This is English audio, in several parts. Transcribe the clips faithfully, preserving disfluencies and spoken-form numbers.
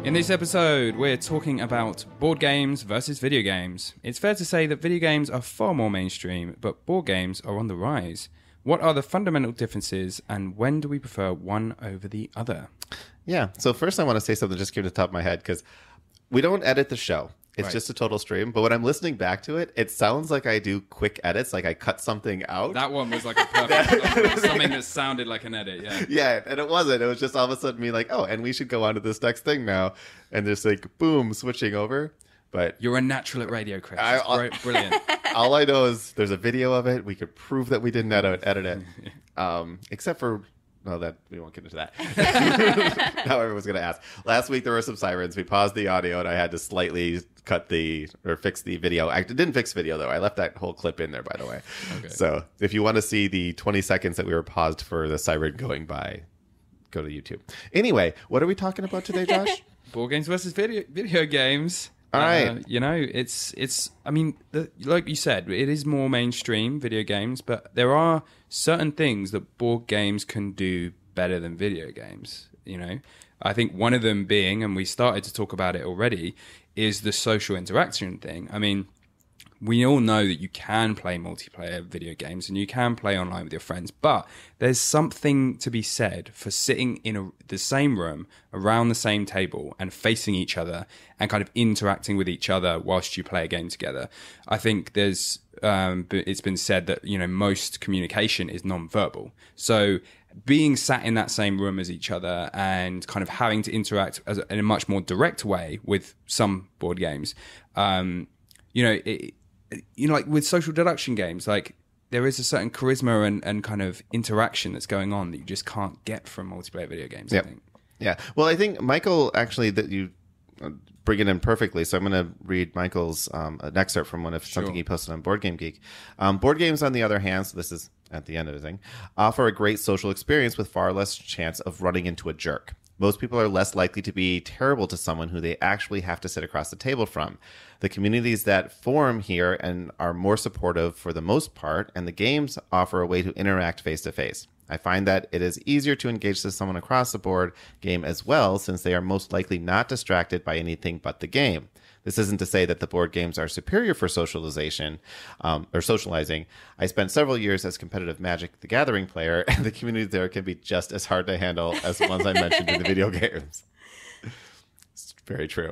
In this episode, we're talking about board games versus video games. It's fair to say that video games are far more mainstream, but board games are on the rise. What are the fundamental differences, and when do we prefer one over the other? Yeah, so first I want to say something just came to the top of my head, because we don't edit the show. It's right. just a total stream. But when I'm listening back to it, it sounds like I do quick edits, like I cut something out. That one was like a perfect something that sounded like an edit, yeah. Yeah, and it wasn't. It was just all of a sudden me like, oh, and we should go on to this next thing now. And just like, boom, switching over. But you're a natural at radio, Chris. I, I, Brilliant. All I know is there's a video of it. We could prove that we didn't edit, edit it. Um, except for... Well, that we won't get into that. Now everyone's going to ask. Last week there were some sirens. We paused the audio, and I had to slightly cut the or fix the video. I didn't fix video though. I left that whole clip in there, by the way. Okay. So if you want to see the twenty seconds that we were paused for the siren going by, go to YouTube. Anyway, what are we talking about today, Josh? Board games versus video video games. All right. Uh, you know, it's, it's, I mean, the, like you said, it is more mainstream, video games, but there are certain things that board games can do better than video games, you know? I think one of them being, and we started to talk about it already, is the social interaction thing. I mean, we all know that you can play multiplayer video games and you can play online with your friends, but there's something to be said for sitting in a, the same room around the same table and facing each other and kind of interacting with each other whilst you play a game together. I think there's, um, it's been said that, you know, most communication is non-verbal. So being sat in that same room as each other and kind of having to interact as a, in a much more direct way with some board games, um, you know, it, you know, like with social deduction games, like there is a certain charisma and, and kind of interaction that's going on that you just can't get from multiplayer video games, yep. I think. Yeah. Well, I think, Michael, actually, that you bring it in perfectly. So I'm going to read Michael's um, an excerpt from one of something sure. he posted on Board Game Geek. Um, board games, on the other hand, so this is at the end of the thing, offer a great social experience with far less chance of running into a jerk. Most people are less likely to be terrible to someone who they actually have to sit across the table from. The communities that form here and are more supportive for the most part, and the games offer a way to interact face to face. I find that it is easier to engage with someone across the board game as well, since they are most likely not distracted by anything but the game. This isn't to say that the board games are superior for socialization um, or socializing. I spent several years as competitive Magic the Gathering player, and the community there can be just as hard to handle as the ones I mentioned in the video games. It's very true.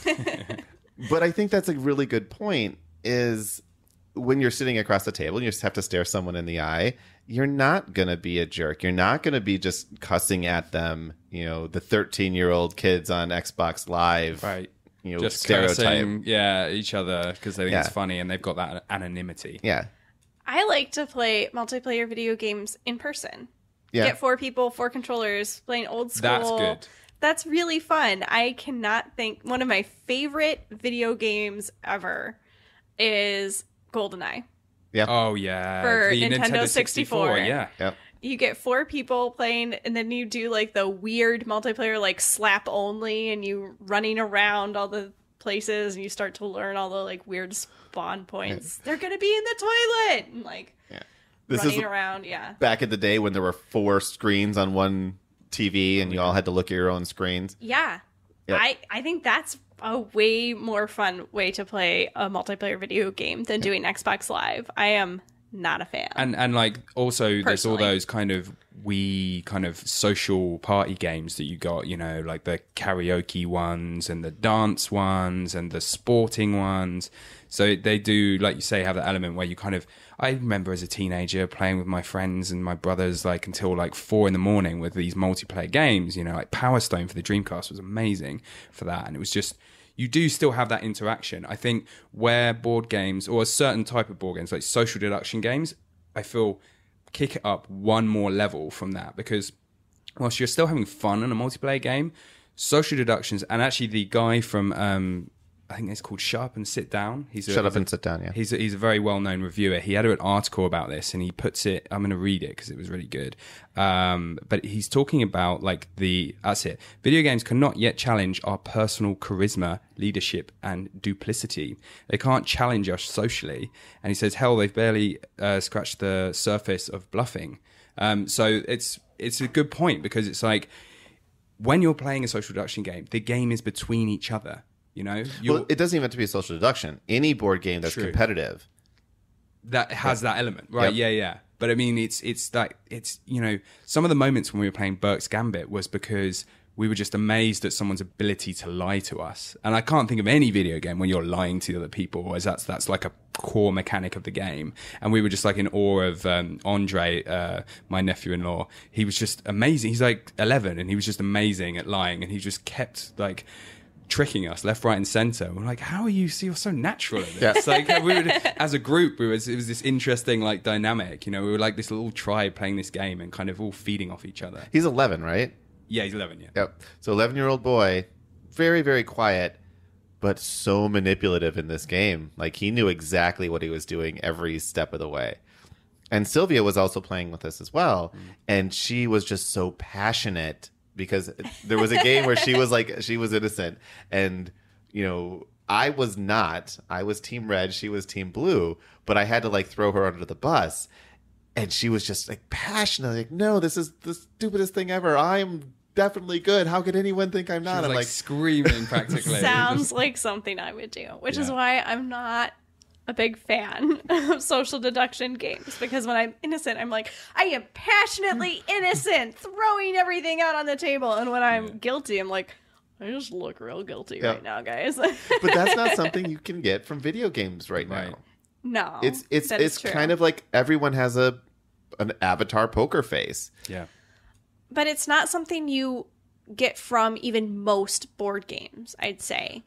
But I think that's a really good point, is when you're sitting across the table and you just have to stare someone in the eye, you're not going to be a jerk. You're not going to be just cussing at them, you know, the thirteen-year-old kids on Xbox Live. Right. You know, just stereotype. cursing, yeah, each other because they think yeah. it's funny and they've got that anonymity. Yeah. I like to play multiplayer video games in person. Yeah. Get four people, four controllers, playing old school. That's good. That's really fun. I cannot think... One of my favorite video games ever is GoldenEye. Yeah. Oh, yeah. For the Nintendo, Nintendo sixty-four. sixty-four, yeah. Yep. You get four people playing, and then you do like the weird multiplayer, like slap only, and you running around all the places, and you start to learn all the like weird spawn points. Yeah. They're gonna be in the toilet, and like yeah. this running is around. Yeah. Back in the day when there were four screens on one T V, and you all had to look at your own screens. Yeah. Yep. I I think that's a way more fun way to play a multiplayer video game than doing Xbox Live. I am not a fan. And and like also Personally. There's all those kind of wee kind of social party games that you got, you know, like the karaoke ones and the dance ones and the sporting ones. So they do, like you say, have that element where you kind of, I remember as a teenager playing with my friends and my brothers like until like four in the morning with these multiplayer games, you know, like Power Stone for the Dreamcast was amazing for that. And it was just, you do still have that interaction. I think where board games, or a certain type of board games, like social deduction games, I feel kick it up one more level from that, because whilst you're still having fun in a multiplayer game, social deductions, and actually the guy from, um, I think it's called Shut Up and Sit Down. He's a, Shut Up he's a, and Sit Down, yeah. He's a, he's a very well-known reviewer. He had an article about this, and he puts it, I'm going to read it because it was really good. Um, but he's talking about, like, the, that's it. Video games cannot yet challenge our personal charisma, leadership, and duplicity. They can't challenge us socially. And he says, hell, they've barely uh, scratched the surface of bluffing. Um, so it's it's a good point, because it's like, when you're playing a social deduction game, the game is between each other. You know, you're, well, it doesn't even have to be a social deduction. Any board game that's True. competitive that has that element, right? Yep. Yeah, yeah. But I mean, it's it's like it's you know, some of the moments when we were playing Burke's Gambit was because we were just amazed at someone's ability to lie to us. And I can't think of any video game when you're lying to other people, as that's that's like a core mechanic of the game. And we were just like in awe of um, Andre, uh, my nephew-in-law. He was just amazing. He's like eleven, and he was just amazing at lying, and he just kept like tricking us left, right, and center. We're like, how are you? See, you're so natural at this. Yeah. Like, we were, as a group, we was it was this interesting like dynamic. You know, we were like this little tribe playing this game and kind of all feeding off each other. He's eleven, right? Yeah, he's eleven. Yeah. Yep. So eleven-year-old boy, very, very quiet, but so manipulative in this game. Like, he knew exactly what he was doing every step of the way. And Sylvia was also playing with us as well, mm. and she was just so passionate. Because there was a game where she was like, she was innocent. And, you know, I was not. I was team red. She was team blue. But I had to like throw her under the bus. And she was just like passionate. Like, no, this is the stupidest thing ever. I'm definitely good. How could anyone think I'm not? She was, I'm like, like screaming practically. Sounds just... like something I would do, which yeah. is why I'm not a big fan of social deduction games, because when I'm innocent, I'm like, I am passionately innocent, throwing everything out on the table. And when I'm yeah. guilty, I'm like, I just look real guilty yeah. right now, guys. But that's not something you can get from video games right, right. now. No. It's it's it's kind of like everyone has a an avatar poker face. Yeah. But it's not something you get from even most board games, I'd say.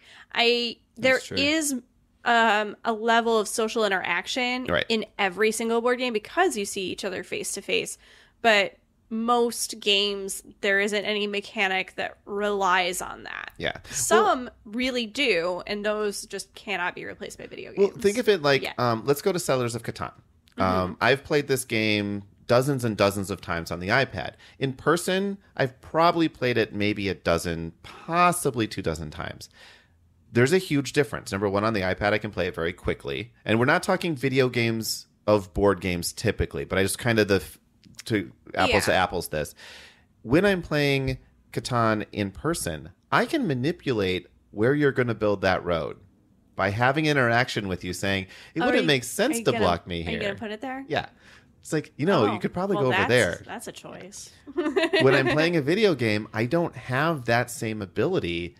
I there is Um, a level of social interaction right. in every single board game because you see each other face to face. But most games, there isn't any mechanic that relies on that. Yeah. Some well, really do, and those just cannot be replaced by video games. Well, think of it like, yeah. um, let's go to Settlers of Catan. Mm-hmm. Um, I've played this game dozens and dozens of times on the iPad. In person, I've probably played it maybe a dozen, possibly two dozen times. There's a huge difference. Number one, on the iPad, I can play it very quickly. And we're not talking video games of board games typically, but I just kind of the to apples yeah. to apples this. When I'm playing Catan in person, I can manipulate where you're going to build that road by having interaction with you saying, it oh, wouldn't you, make sense to gonna, block me here. Are you going to put it there? Yeah. It's like, you know, oh, you could probably well, go over there. That's a choice. When I'm playing a video game, I don't have that same ability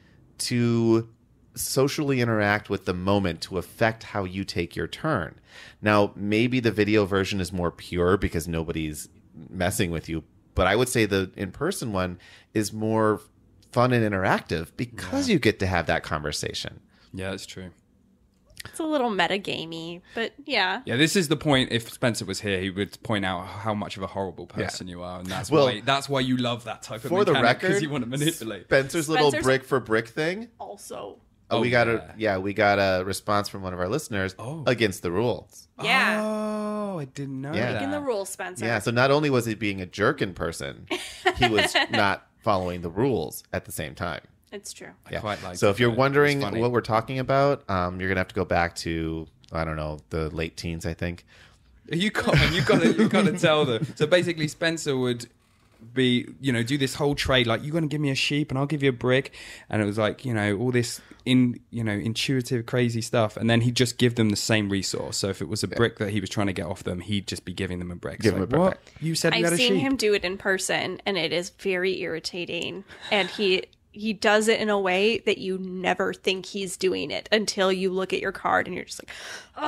to socially interact with the moment to affect how you take your turn. Now, maybe the video version is more pure because nobody's messing with you, but I would say the in-person one is more fun and interactive because yeah. you get to have that conversation. Yeah, that's true. It's a little metagamey, but yeah. Yeah, this is the point. If Spencer was here, he would point out how much of a horrible person yeah. you are, and that's well, why that's why you love that type of for mechanic, the record, because you want to manipulate. Spencer's, Spencer's little brick for brick thing also. Oh, oh, we got yeah. a yeah, we got a response from one of our listeners oh. against the rules. Yeah. Oh, I didn't know yeah. that. Breaking the rules, Spencer. Yeah, so not only was he being a jerk in person, he was not following the rules at the same time. It's true. I yeah. quite like so it. if you're wondering what we're talking about, um, you're gonna have to go back to I don't know the late teens, I think. You got you got to you got to tell them. So basically, Spencer would be, you know, do this whole trade, like, you're going to give me a sheep and I'll give you a brick, and it was like, you know, all this in, you know, intuitive, crazy stuff, and then he'd just give them the same resource. So if it was a brick that he was trying to get off them, he'd just be giving them a brick. Give so him like, a brick. What? You said you I've had a seen sheep. him do it in person, and it is very irritating, and he he does it in a way that you never think he's doing it until you look at your card and you're just like,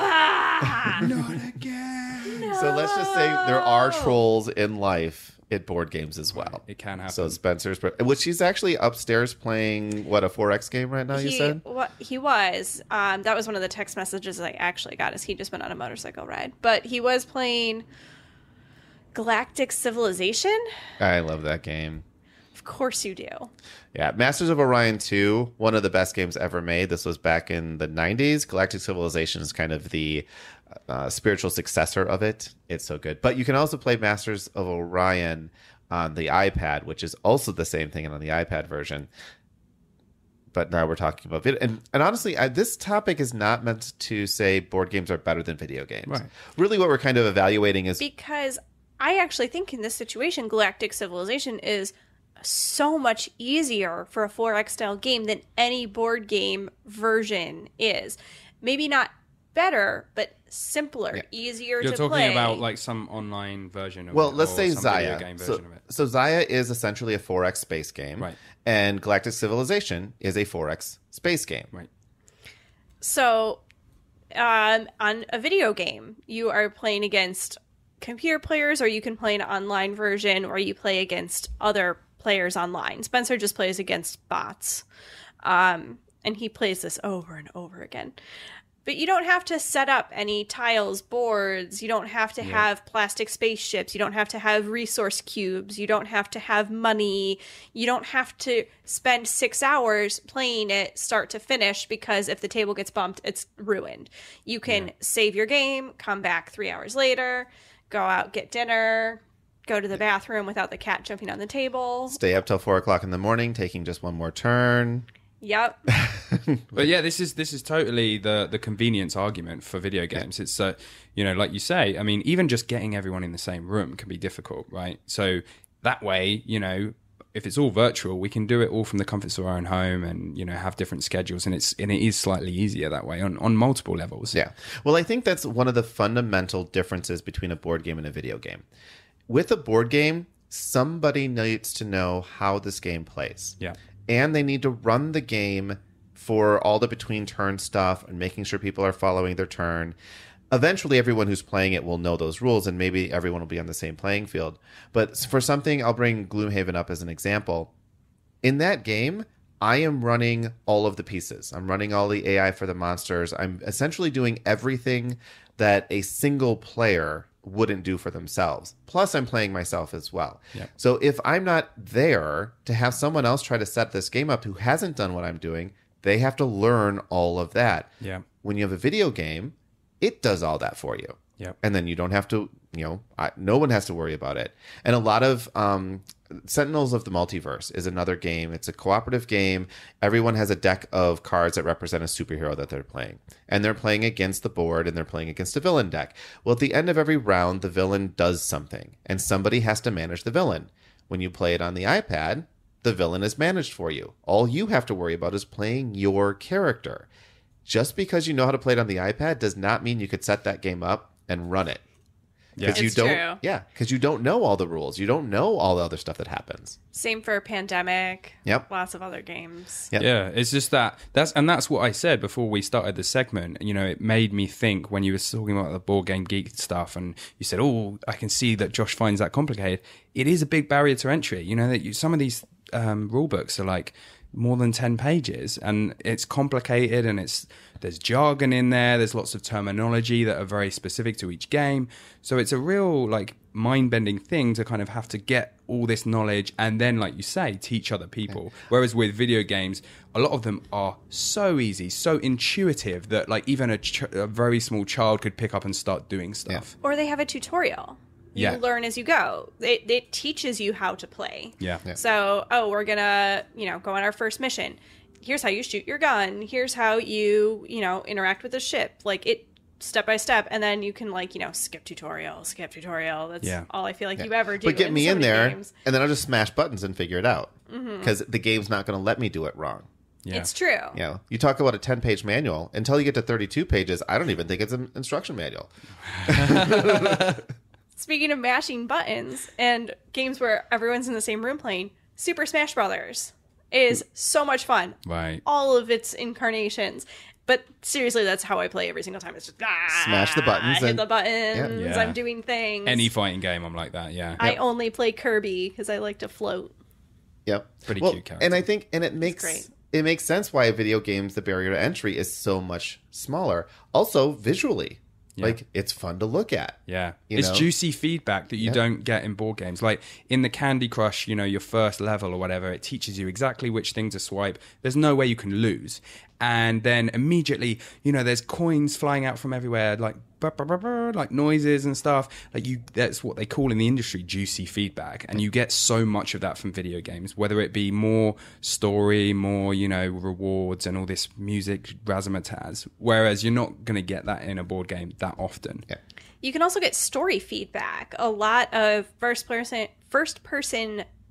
ah, not again. No. So let's just say there are trolls in life at board games as well. It can happen. So Spencer's, which she's actually upstairs playing what, a four X game right now? You he, said what he was. Um, that was one of the text messages I actually got. Is he just went on a motorcycle ride? But he was playing Galactic Civilization. I love that game. Of course you do. Yeah, Masters of Orion two, one of the best games ever made. This was back in the nineties. Galactic Civilization is kind of the uh, spiritual successor of it. It's so good. But you can also play Masters of Orion on the iPad, which is also the same thing on the iPad version. But now we're talking about video. And, and honestly, I, this topic is not meant to say board games are better than video games. Right. Really what we're kind of evaluating is... Because I actually think in this situation, Galactic Civilization is so much easier for a four X style game than any board game version is. Maybe not better, but simpler, yeah. easier You're to talking play. about like some online version of well, it. Well, let's say some Xayah. video game So, version of it. so Xayah is essentially a four X space game. Right. And Galactic Civilization is a four X space game. Right. So, um, on a video game, you are playing against computer players, or you can play an online version, or you play against other players online. Spencer just plays against bots. Um, and he plays this over and over again. But you don't have to set up any tiles, boards. You don't have to yeah. have plastic spaceships. You don't have to have resource cubes. You don't have to have money. You don't have to spend six hours playing it start to finish, because if the table gets bumped, it's ruined. You can yeah. save your game, come back three hours later, go out, get dinner, go to the bathroom without the cat jumping on the table. Stay up till four o'clock in the morning, taking just one more turn. Yep. But yeah, this is this is totally the the convenience argument for video games. Yeah. It's uh, you know, like you say, I mean, even just getting everyone in the same room can be difficult, right? So that way, you know, if it's all virtual, we can do it all from the comforts of our own home, and you know, have different schedules, and it's and it is slightly easier that way on on multiple levels. Yeah. Well, I think that's one of the fundamental differences between a board game and a video game. With a board game, somebody needs to know how this game plays. Yeah. And they need to run the game for all the between turn stuff and making sure people are following their turn. Eventually, everyone who's playing it will know those rules, and maybe everyone will be on the same playing field. But for something, I'll bring Gloomhaven up as an example. In that game, I am running all of the pieces. I'm running all the A I for the monsters. I'm essentially doing everything that a single player wouldn't do for themselves. Plus, I'm playing myself as well. Yeah. So if I'm not there to have someone else try to set this game up who hasn't done what I'm doing, they have to learn all of that. Yeah. When you have a video game, it does all that for you. Yeah. And then you don't have to, you know, I, no one has to worry about it. And a lot of um, Sentinels of the Multiverse is another game. It's a cooperative game. Everyone has a deck of cards that represent a superhero that they're playing. And they're playing against the board, and they're playing against a villain deck. Well, at the end of every round, the villain does something, and somebody has to manage the villain. When you play it on the iPad, the villain is managed for you. All you have to worry about is playing your character. Just because you know how to play it on the iPad does not mean you could set that game up and run it. Yeah. you it's don't true. Yeah, because you don't know all the rules. You don't know all the other stuff that happens. Same for Pandemic. Yep. Lots of other games. Yep. Yeah, it's just that that's and that's what I said before we started the segment. You know, it made me think when you were talking about the board game geek stuff, and you said, "Oh, I can see that Josh finds that complicated." It is a big barrier to entry. You know that you, some of these um, rule books are like more than ten pages, and it's complicated, and it's there's jargon in there, there's lots of terminology that are very specific to each game, so it's a real like mind-bending thing to kind of have to get all this knowledge and then, like you say, teach other people. Okay. Whereas with video games, a lot of them are so easy, so intuitive that like even a, ch- a very small child could pick up and start doing stuff. Yeah. Or they have a tutorial. You yeah. learn as you go. It, it teaches you how to play. Yeah. yeah. So, oh, we're going to, you know, go on our first mission. Here's how you shoot your gun. Here's how you, you know, interact with the ship. Like it step by step. And then you can like, you know, skip tutorial, skip tutorial. That's yeah. all I feel like yeah. you ever do. But get in me so in many there games. And then I'll just smash buttons and figure it out. Because mm-hmm. the game's not going to let me do it wrong. Yeah. It's true. You know, you talk about a ten-page manual. Until you get to thirty-two pages, I don't even think it's an instruction manual. Speaking of mashing buttons and games where everyone's in the same room playing, Super Smash Brothers is so much fun. Right. All of its incarnations. But seriously, that's how I play every single time. It's just ah, smash the buttons. hit and, the buttons. Yeah. I'm doing things. Any fighting game, I'm like that. Yeah. I Yep. only play Kirby because I like to float. Yep. Pretty well, cute character. And I think, and it makes great. it makes sense why video games, the barrier to entry is so much smaller. Also, visually. Yeah. Like, it's fun to look at. Yeah. You It's know? juicy feedback that you Yeah. don't get in board games. Like in the Candy Crush, you know, your first level or whatever, it teaches you exactly which thing to swipe. There's no way you can lose. And then immediately, you know, there's coins flying out from everywhere, like burr, burr, burr, burr, like noises and stuff. Like you, that's what they call in the industry juicy feedback. And you get so much of that from video games, whether it be more story, more, you know, rewards and all this music razzmatazz. Whereas you're not going to get that in a board game that often. Yeah. You can also get story feedback. A lot of first person first person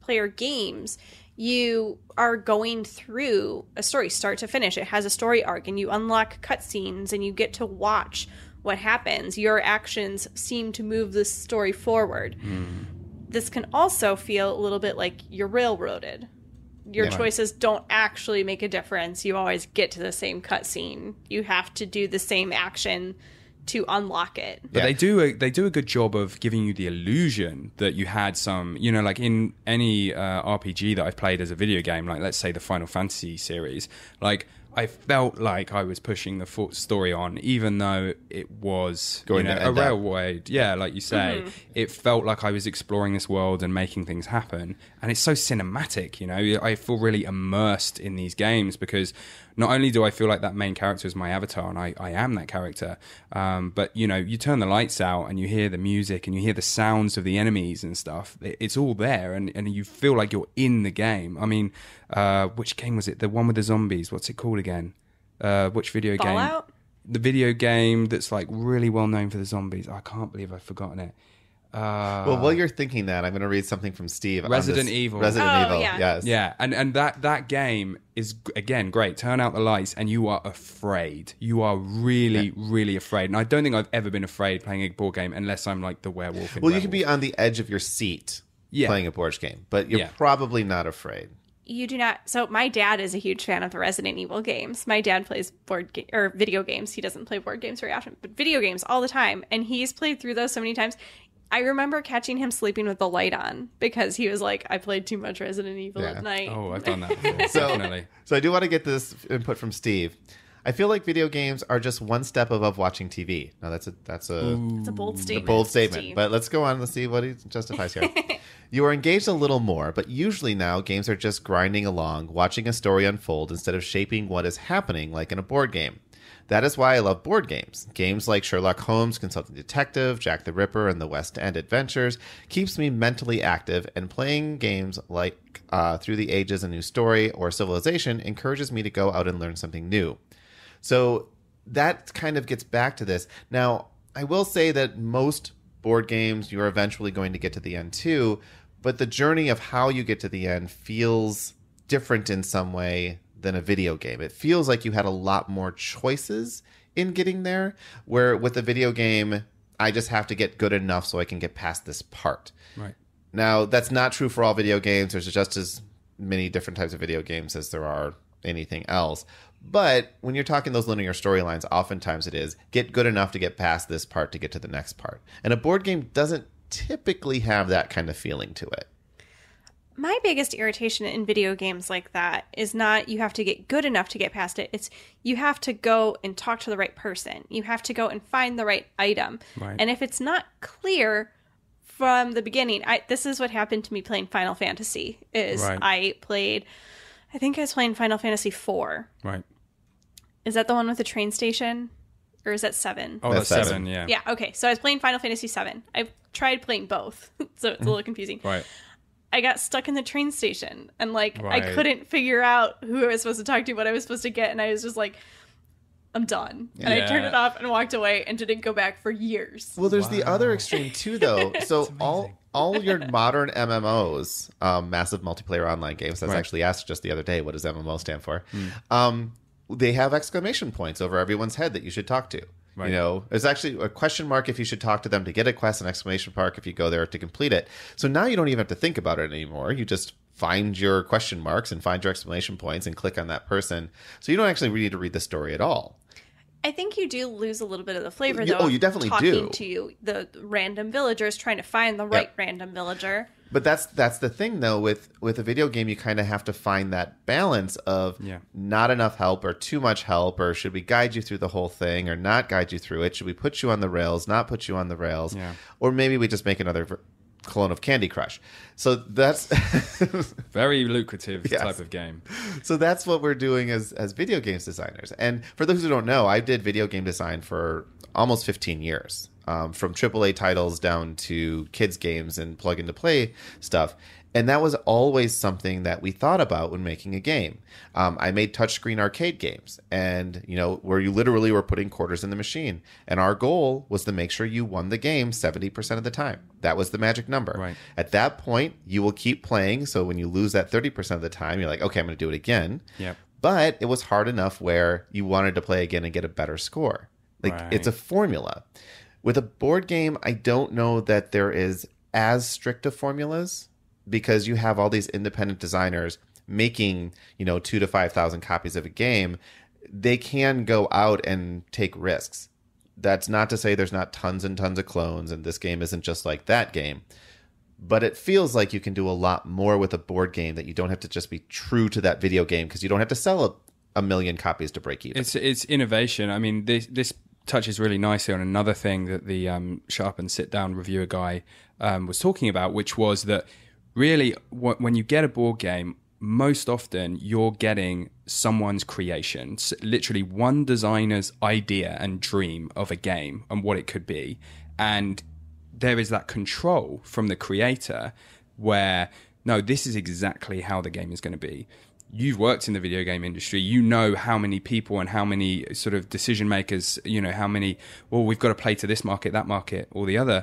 multiplayer games, you are going through a story start to finish. It has a story arc, and you unlock cutscenes, and you get to watch what happens. Your actions seem to move the story forward. Mm. This can also feel a little bit like you're railroaded. Your yeah. choices don't actually make a difference. You always get to the same cutscene. You have to do the same action to unlock it. But yeah. they do a, they do a good job of giving you the illusion that you had some, you know, like in any uh, R P G that I've played as a video game, like let's say the Final Fantasy series, like I felt like I was pushing the full story on, even though it was Going you know, a railway. Yeah, like you say, mm-hmm. it felt like I was exploring this world and making things happen. And it's so cinematic, you know. I feel really immersed in these games because not only do I feel like that main character is my avatar, and I, I am that character, um, but, you know, you turn the lights out and you hear the music and you hear the sounds of the enemies and stuff. It, it's all there, and, and you feel like you're in the game. I mean, uh, which game was it? The one with the zombies. What's it called again? Uh, which video Fallout? game? Fallout? The video game that's like really well known for the zombies. I can't believe I've forgotten it. Uh, well, while you're thinking that, I'm going to read something from Steve. Resident on this. Evil. Resident oh, Evil, yeah. yes. Yeah, and, and that, that game is, again, great. Turn out the lights and you are afraid. You are really, yeah. really afraid. And I don't think I've ever been afraid playing a board game unless I'm like the werewolf in Well, werewolf. You can be on the edge of your seat yeah. playing a board game, but you're yeah. probably not afraid. You do not. So my dad is a huge fan of the Resident Evil games. My dad plays board ga- or video games. He doesn't play board games very often, but video games all the time. And he's played through those so many times. I remember catching him sleeping with the light on because he was like, I played too much Resident Evil yeah. at night. Oh, I've done that before. so, Definitely. So I do want to get this input from Steve. I feel like video games are just one step above watching T V. Now that's a that's a, it's a bold statement. A bold statement. Steve. But let's go on. Let's see what he justifies here. You are engaged a little more, but usually now games are just grinding along, watching a story unfold instead of shaping what is happening like in a board game. That is why I love board games. Games like Sherlock Holmes, Consulting Detective, Jack the Ripper, and the West End Adventures keeps me mentally active, and playing games like uh, Through the Ages, A New Story, or Civilization encourages me to go out and learn something new. So that kind of gets back to this. Now, I will say that most board games, you're eventually going to get to the end too, but the journey of how you get to the end feels different in some way than a video game. It feels like you had a lot more choices in getting there, where with a video game, I just have to get good enough so I can get past this part. Right. Now, that's not true for all video games. There's just as many different types of video games as there are anything else. But when you're talking those linear storylines, oftentimes it is get good enough to get past this part to get to the next part. And a board game doesn't typically have that kind of feeling to it. My biggest irritation in video games like that is not you have to get good enough to get past it. It's you have to go and talk to the right person. You have to go and find the right item. Right. And if it's not clear from the beginning, I, this is what happened to me playing Final Fantasy. Is right. I played, I think I was playing Final Fantasy four. Right. Is that the one with the train station? Or is that seven? Oh, that's, that's seven. seven, yeah. Yeah, okay. So I was playing Final Fantasy seven. I've tried playing both, so it's a little confusing. Right. I got stuck in the train station and like Right. I couldn't figure out who I was supposed to talk to, what I was supposed to get, and I was just like, I'm done. And Yeah. I turned it off and walked away and didn't go back for years. Well, there's the Wow. other extreme too, though. So all all your modern M M Os, um, massive multiplayer online games. That's Right. actually asked just the other day. What does M M O stand for? Um, they have exclamation points over everyone's head that you should talk to. Right. You know, there's actually a question mark if you should talk to them to get a quest, an exclamation mark if you go there to complete it. So now you don't even have to think about it anymore. You just find your question marks and find your exclamation points and click on that person. So you don't actually need to read the story at all. I think you do lose a little bit of the flavor, You- though. oh, of you definitely talking do. to you, the random villagers, trying to find the right random villager. But that's that's the thing, though. With with a video game, you kind of have to find that balance of Yeah. not enough help or too much help, or should we guide you through the whole thing or not guide you through it? Should we put you on the rails, not put you on the rails? Yeah. Or maybe we just make another ver- clone of Candy Crush. So that's Very lucrative Yes. type of game. so that's what we're doing as as video games designers. And for those who don't know, I did video game design for almost fifteen years. um, from triple A titles down to kids games and plug and play stuff. And that was always something that we thought about when making a game. Um, I made touchscreen arcade games, and you know, where you literally were putting quarters in the machine. And our goal was to make sure you won the game seventy percent of the time. That was the magic number. Right. At that point, you will keep playing. So when you lose that thirty percent of the time, you're like, okay, I'm going to do it again. Yep. But it was hard enough where you wanted to play again and get a better score. Like Right. it's a formula. With a board game, I don't know that there is as strict of formulas, because you have all these independent designers making, you know, two to five thousand copies of a game. They can go out and take risks. That's not to say there's not tons and tons of clones, and this game isn't just like that game. But it feels like you can do a lot more with a board game, that you don't have to just be true to that video game, because you don't have to sell a, a million copies to break even. It's it's innovation. I mean, this this touches really nicely on another thing that the um, Sharp and Sit Down reviewer guy um, was talking about, which was that really, when you get a board game, most often you're getting someone's creation, so literally one designer's idea and dream of a game and what it could be. And there is that control from the creator where, no, this is exactly how the game is going to be. You've worked in the video game industry. You know how many people and how many sort of decision makers, you know, how many, well, we've got to play to this market, that market, or the other.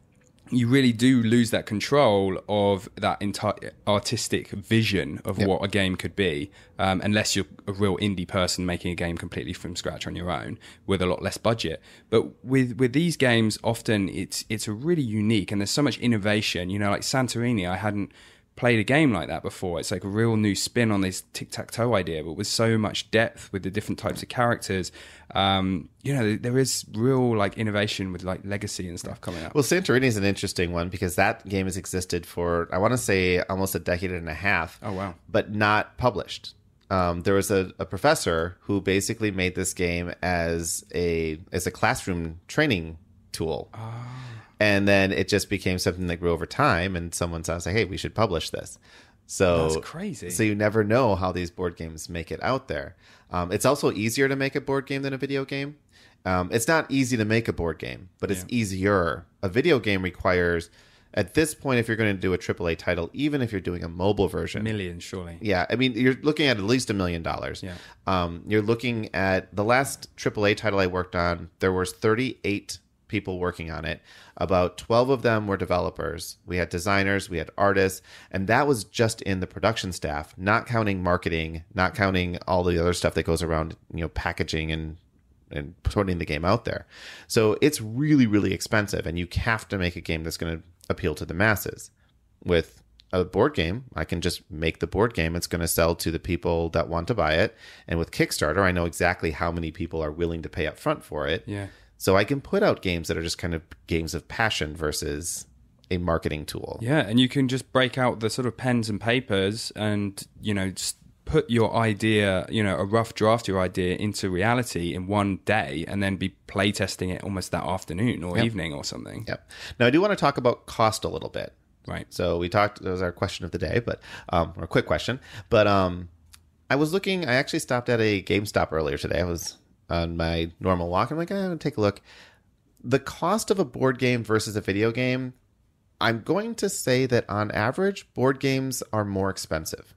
You really do lose that control of that entire artistic vision of Yep. what a game could be, um, unless you're a real indie person making a game completely from scratch on your own with a lot less budget. But with with these games, often it's it's a really unique, and there's so much innovation. You know, like Santorini, I hadn't played a game like that before. It's like a real new spin on this tic-tac-toe idea, but with so much depth with the different types of characters. Um, you know, there is real like innovation with like legacy and stuff coming up. Well, Santorini is an interesting one, because that game has existed for, I want to say, almost a decade and a half. Oh, wow. But not published. Um, there was a, a professor who basically made this game as a as a classroom training tool. Oh. And then it just became something that grew over time, and someone says, hey, we should publish this. So That's crazy. So you never know how these board games make it out there. Um, it's also easier to make a board game than a video game. Um, it's not easy to make a board game, but it's Yeah. easier. A video game requires, at this point, if you're going to do a triple A title, even if you're doing a mobile version, Millions, surely. yeah, I mean, you're looking at at least a million dollars. Yeah. Um, you're looking at the last triple A title I worked on. There was thirty-eight people working on it. About twelve of them were developers. We had designers, we had artists, and that was just in the production staff, not counting marketing, not counting all the other stuff that goes around, you know, packaging and and putting the game out there. So it's really, really expensive, and you have to make a game that's going to appeal to the masses. With a board game, I can just make the board game. It's going to sell to the people that want to buy it. And with Kickstarter, I know exactly how many people are willing to pay up front for it. Yeah. So I can put out games that are just kind of games of passion versus a marketing tool. Yeah, and you can just break out the sort of pens and papers and, you know, just put your idea, you know, a rough draft of your idea into reality in one day, and then be playtesting it almost that afternoon or Yep. evening or something. Yep. Now, I do want to talk about cost a little bit. Right. So we talked, that was our question of the day, but, um, or a quick question. But um, I was looking, I actually stopped at a GameStop earlier today. I was on my normal walk. I'm like, I'm going to take a look. The cost of a board game versus a video game, I'm going to say that on average, board games are more expensive.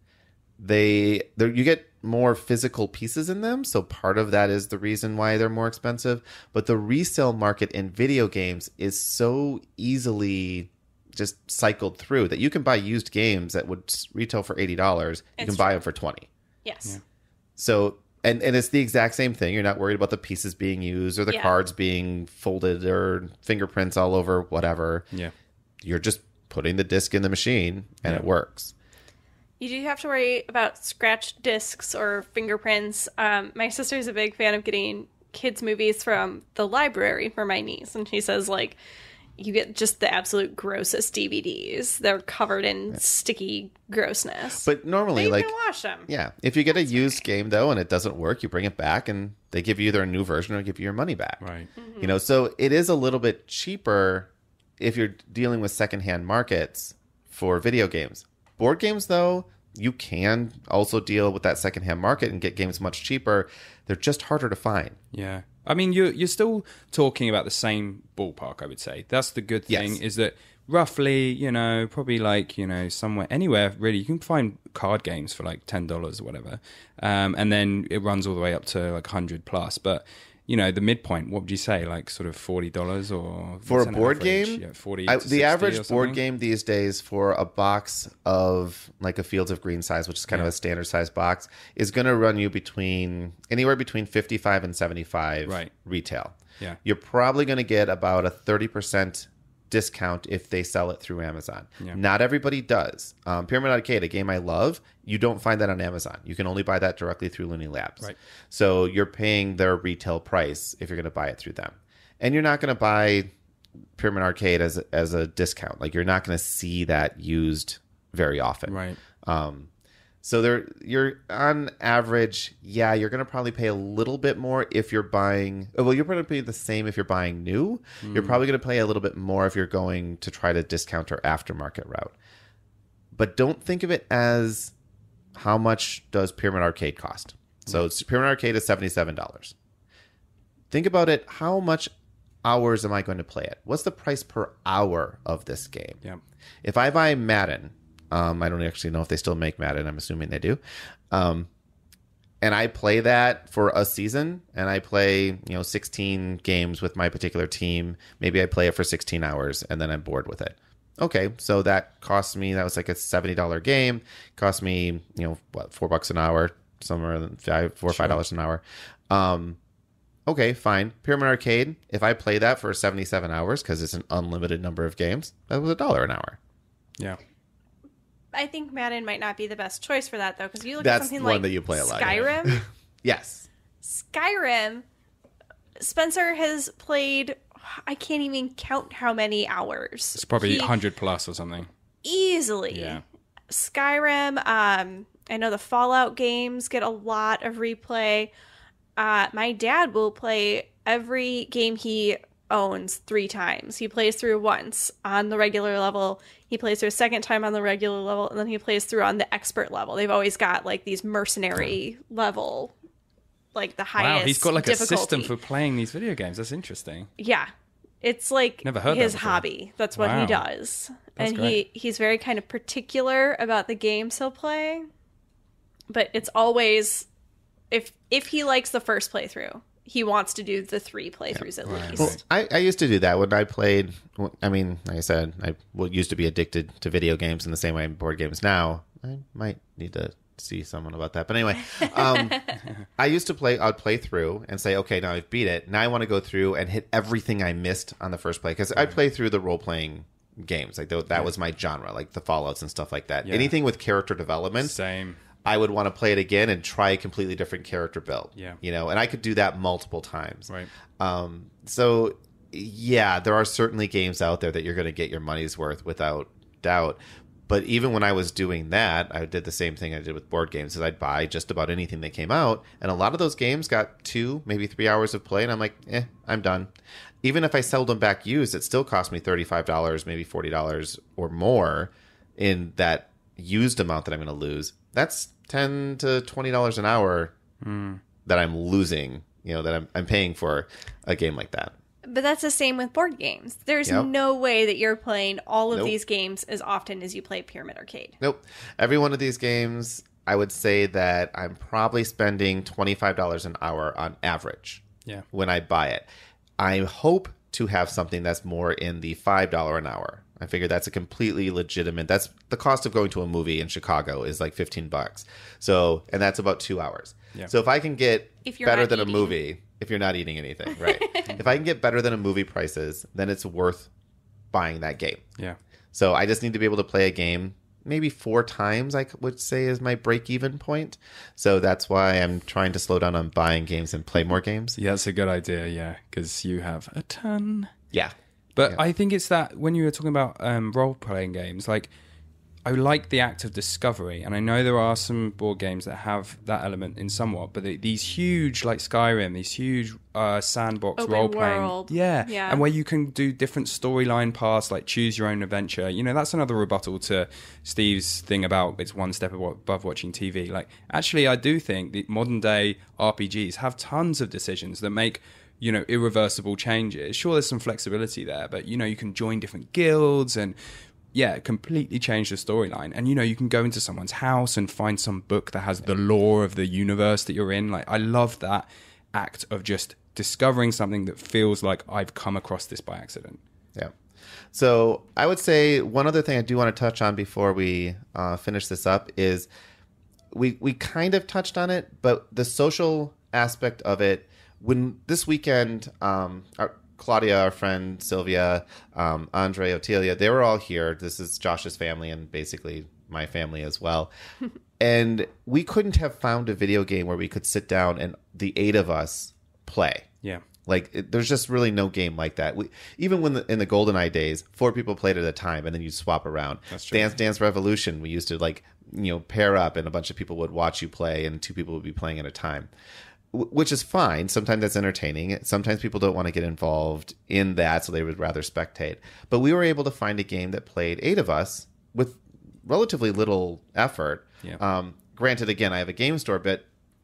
They, you get more physical pieces in them, so part of that is the reason why they're more expensive. But the resale market in video games is so easily just cycled through that you can buy used games that would retail for eighty dollars. You It's can buy true. them for twenty dollars. Yes. Yeah. So, and, and it's the exact same thing. You're not worried about the pieces being used or the Yeah. cards being folded or fingerprints all over, whatever. Yeah. You're just putting the disc in the machine and Yeah. it works. You do have to worry about scratched discs or fingerprints. Um, my sister's a big fan of getting kids' movies from the library for my niece, and she says, like, you get just the absolute grossest D V Ds. They're covered in sticky grossness. But normally, you like, can wash them. yeah, if you get a used game though and it doesn't work, you bring it back and they give you either a new version or give you your money back. Right. You know, so it is a little bit cheaper if you're dealing with secondhand markets for video games. Board games, though, you can also deal with that secondhand market and get games much cheaper. They're just harder to find. Yeah. I mean, you're you're still talking about the same ballpark. I would say that's the good thing Yes. is that roughly, you know, probably like you know somewhere anywhere really, you can find card games for like ten dollars or whatever, um, and then it runs all the way up to like hundred plus. But you know, the midpoint, what would you say, like sort of forty dollars or For a what's an board average? game, Yeah, forty. I, to the sixty average or board something? game these days for a box of like a Fields of Green size, which is kind of Yeah. a standard size box, is going to run you between anywhere between fifty-five and seventy-five Right. retail. Yeah. You're probably going to get about a thirty percent discount if they sell it through Amazon. Yeah. Not everybody does. Um, Pyramid Arcade, a game I love, you don't find that on Amazon. You can only buy that directly through Looney Labs. Right. So you're paying their retail price if you're going to buy it through them. And you're not going to buy Pyramid Arcade as, as a discount. Like, you're not going to see that used very often. Right. Um, so there, you're on average, yeah, you're going to probably pay a little bit more if you're buying. Well, you're going to pay the same if you're buying new. Mm. You're probably going to pay a little bit more if you're going to try to discount or aftermarket route. But don't think of it as how much does Pyramid Arcade cost. So it's, Pyramid Arcade is seventy-seven dollars. Think about it. How much hours am I going to play it? What's the price per hour of this game? Yeah. If I buy Madden, um, I don't actually know if they still make Madden. I'm assuming they do. Um, and I play that for a season, and I play, you know, sixteen games with my particular team. Maybe I play it for sixteen hours, and then I'm bored with it. Okay, so that cost me, that was like a seventy dollars game. Cost me, you know, what, four bucks an hour, somewhere in five, four or five dollars an hour. Um, okay, fine. Pyramid Arcade, if I play that for seventy-seven hours, because it's an unlimited number of games, that was a dollar an hour. Yeah. I think Madden might not be the best choice for that, though, because you look That's at something one like that you play a lot. Skyrim. Yes. Skyrim, Spencer has played, I can't even count how many hours. It's probably He- one hundred plus or something. Easily. Yeah. Skyrim, um, I know the Fallout games get a lot of replay. Uh, my dad will play every game he owns three times. He plays through once on the regular level, he plays through a second time on the regular level, and then he plays through on the expert level. They've always got like these mercenary level, like the highest Wow, he's got like difficulty. a system for playing these video games. That's interesting. Yeah. It's like Never heard that his before. hobby. That's what Wow. he does. That's and great. he he's very kind of particular about the games he'll play. But it's always if if he likes the first playthrough, he wants to do the three playthroughs at Right, least. Well, I, I used to do that when I played. I mean, like I said, I well, used to be addicted to video games in the same way I'm board games now. I might need to see someone about that. But anyway, um, I used to play, I'd play through and say, okay, now I've beat it. Now I want to go through and hit everything I missed on the first play. Because I'd play through the role-playing games. Like th- that was my genre, like the Fallouts and stuff like that. Yeah. Anything with character development. Same. I would want to play it again and try a completely different character build. Yeah. You know, and I could do that multiple times. Right. Um, so, yeah, there are certainly games out there that you're going to get your money's worth without doubt. But even when I was doing that, I did the same thing I did with board games. Is I'd buy just about anything that came out, and a lot of those games got two, maybe three hours of play, and I'm like, eh, I'm done. Even if I sold them back used, it still cost me thirty-five dollars, maybe forty dollars or more in that used amount that I'm going to lose. That's ten to twenty dollars an hour Mm. that I'm losing, you know, that I'm, I'm paying for a game like that. But that's the same with board games. There's Yep. no way that you're playing all of Nope. these games as often as you play Pyramid Arcade. Nope. Every one of these games, I would say that I'm probably spending twenty-five dollars an hour on average Yeah. when I buy it. I hope to have something that's more in the five dollars an hour. I figure that's a completely legitimate. That's the cost of going to a movie in Chicago is like fifteen bucks. So, and that's about two hours. Yeah. So if I can get If you're better not than eating. a movie, if you're not eating anything, right? If I can get better than a movie prices, then it's worth buying that game. Yeah. So I just need to be able to play a game maybe four times, I would say, is my break-even point. So that's why I'm trying to slow down on buying games and play more games. Yeah, that's a good idea, yeah, because you have a ton. Yeah. But Yeah. I think it's that when you were talking about um, role-playing games, like, I like the act of discovery, and I know there are some board games that have that element in somewhat, but the, these huge, like Skyrim, these huge uh, sandbox Open role-playing, world. yeah, Yeah. and where you can do different storyline paths, like choose your own adventure. You know, that's another rebuttal to Steve's thing about it's one step above watching T V. Like, actually, I do think the modern day R P Gs have tons of decisions that make you know, irreversible changes. Sure, there's some flexibility there, but, you know, you can join different guilds and, yeah, completely change the storyline. And, you know, you can go into someone's house and find some book that has the lore of the universe that you're in. Like, I love that act of just discovering something that feels like I've come across this by accident. Yeah. So I would say one other thing I do want to touch on before we uh, finish this up is we we kind of touched on it, but the social aspect of it. When this weekend, um, our, Claudia, our friend, Sylvia, um, Andre, Otelia, they were all here. This is Josh's family and basically my family as well. And we couldn't have found a video game where we could sit down and the eight of us play. Yeah. Like, it, there's just really no game like that. We, even when the, in the GoldenEye days, four people played at a time, and then you swap around. That's true. Dance Dance Revolution, we used to, like, you know, pair up, and a bunch of people would watch you play, and two people would be playing at a time, w- which is fine. Sometimes that's entertaining. Sometimes people don't want to get involved in that, so they would rather spectate. But we were able to find a game that played eight of us with relatively little effort. Yeah. Um, granted, again, I have a game store, but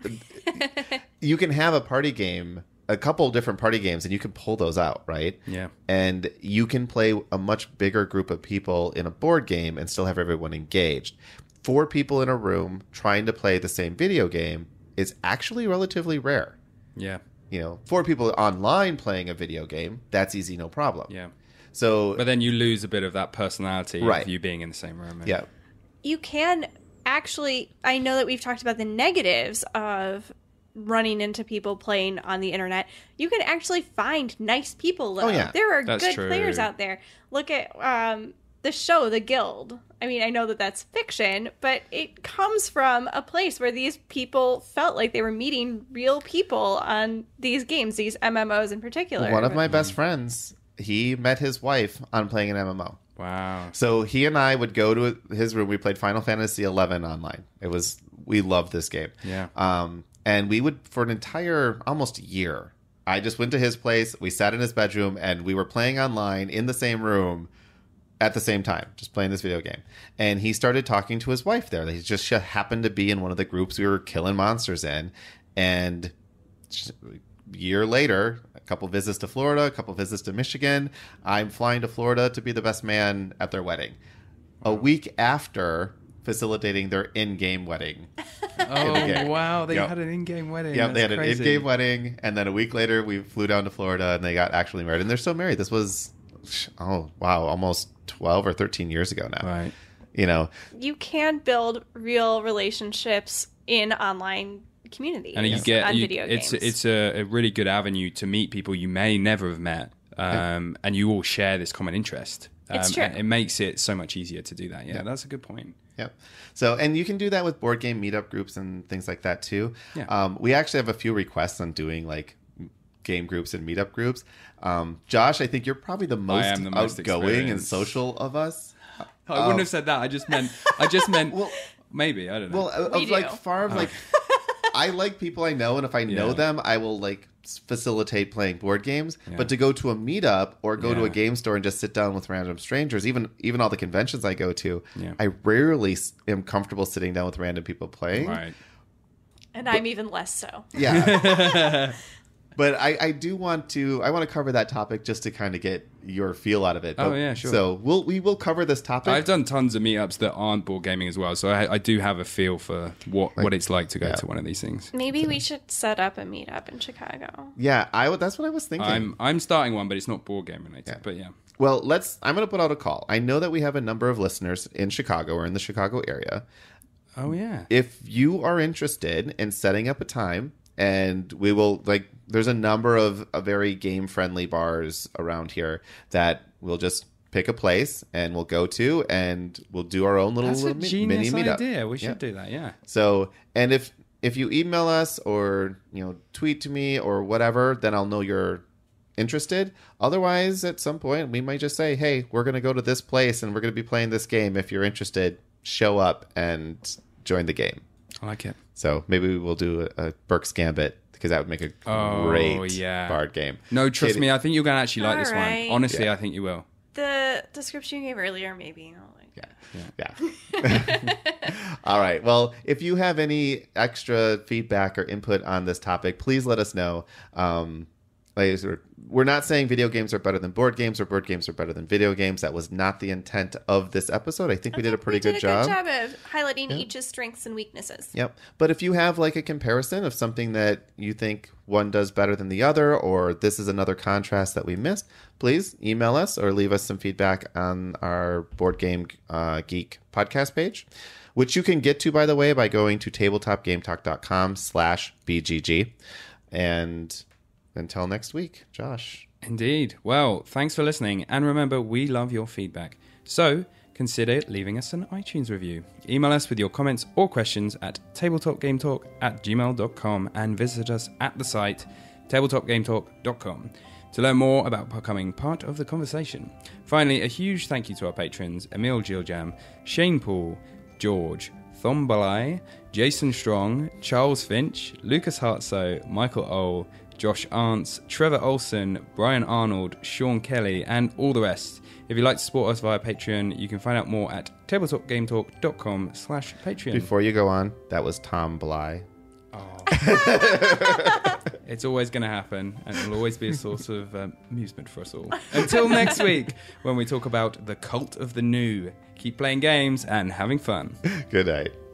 you can have a party game, a couple different party games, and you can pull those out, right? Yeah. And you can play a much bigger group of people in a board game and still have everyone engaged. Four people in a room trying to play the same video game is actually relatively rare. Yeah. You know, four people online playing a video game, that's easy, no problem. Yeah. So, But then you lose a bit of that personality Right. of you being in the same room. yeah. You can actually, I know that we've talked about the negatives of running into people playing on the internet. You can actually find nice people, though. Oh, yeah. There are That's good true. players out there. Look at um, the show, The Guild. I mean, I know that that's fiction, but it comes from a place where these people felt like they were meeting real people on these games, these M M Os in particular. One of my best friends, he met his wife on playing an M M O. Wow. So he and I would go to his room. We played Final Fantasy eleven online. It was, we loved this game. Yeah. Um, and we would, for an entire, almost year, I just went to his place. We sat in his bedroom and we were playing online in the same room at the same time, just playing this video game. And he started talking to his wife there. He just happened to be in one of the groups we were killing monsters in. And a year later, a couple visits to Florida, a couple visits to Michigan. I'm flying to Florida to be the best man at their wedding. A week after facilitating their in-game wedding. Oh, wow. They Yep. had an in-game wedding. Yeah, That's they had crazy. an in-game wedding, and then a week later, we flew down to Florida, and they got actually married. And they're still married. This was, oh, wow, almost twelve or thirteen years ago now. Right. You know, You can build real relationships in online communities And you get on you, video it's games. it's a, a really good avenue to meet people you may never have met, um, and you all share this common interest. Um, It's true. and it makes it so much easier to do that. Yeah, that's a good point. Yep. So, and you can do that with board game meetup groups and things like that too. Yeah. Um, we actually have a few requests on doing like game groups and meetup groups. Um, Josh, I think you're probably the most, am the most outgoing and experienced. social of us. I wouldn't have said that. I just meant. I just meant. Well- maybe I don't know. Well, We of like do. far of like, I like people I know, and if I know Yeah. them, I will like s- facilitate playing board games. Yeah. But to go to a meetup or go to a Yeah. game store and just sit down with random strangers, even even all the conventions I go to, Yeah. I rarely s- am comfortable sitting down with random people playing. right. and I'm even less so. Yeah. But I, I do want to I want to cover that topic just to kind of get your feel out of it. Oh, But- yeah, sure. So we'll we will cover this topic. I've done tons of meetups that aren't board gaming as well, so I, I do have a feel for what, what it's like to go yeah. to one of these things. Maybe we should set up a meetup in Chicago. yeah, I would- that's what I was thinking. I'm I'm starting one, but it's not board game related. Yeah. But yeah, Well, let's. I'm going to put out a call. I know that we have a number of listeners in Chicago or in the Chicago area. oh yeah, If you are interested in setting up a time, and we will like, there's a number of uh, very game friendly bars around here that we'll just pick a place and we'll go to, and we'll do our own little, that's a little mi- genius mini meetup. idea. We should Yeah. do that. Yeah. So, and if if you email us or you know tweet to me or whatever, then I'll know you're interested. Otherwise, at some point, we might just say, "Hey, we're going to go to this place and we're going to be playing this game. If you're interested, show up and join the game." I like it. So maybe we'll do a, a Burke's Gambit because that would make a Oh, great yeah. board game. No, trust Kidding. me. I think you're going to actually like this Alright. one. Honestly, Yeah. I think you will. The description you gave earlier, maybe. I'll like Yeah. Yeah. All right. Well, if you have any extra feedback or input on this topic, please let us know. Um, like, we're not saying video games are better than board games or board games are better than video games. That was not the intent of this episode. I think I we did think a pretty we did good a job. good job of highlighting Yeah. each's strengths and weaknesses. Yep. But if you have like a comparison of something that you think one does better than the other, or this is another contrast that we missed, please email us or leave us some feedback on our Board Game uh, Geek podcast page, which you can get to, by the way, by going to tabletopgametalk.com slash BGG. And until next week, Josh. Indeed. Well, thanks for listening. And remember, we love your feedback. So consider leaving us an iTunes review. Email us with your comments or questions at tabletopgametalk at gmail dot com and visit us at the site tabletop game talk dot com to learn more about becoming part of the conversation. Finally, a huge thank you to our patrons Emil Giljam, Shane Paul, George, Thombalai, Jason Strong, Charles Finch, Lucas Hartso, Michael Ohl, Josh Arntz, Trevor Olson, Brian Arnold, Sean Kelly, and all the rest. If you'd like to support us via Patreon, you can find out more at tabletopgametalk.com slash Patreon. Before you go on, that was Tom Bly. Oh. It's always going to happen, and it'll always be a source of um, amusement for us all. Until next week, when we talk about the cult of the new. Keep playing games and having fun. Good night.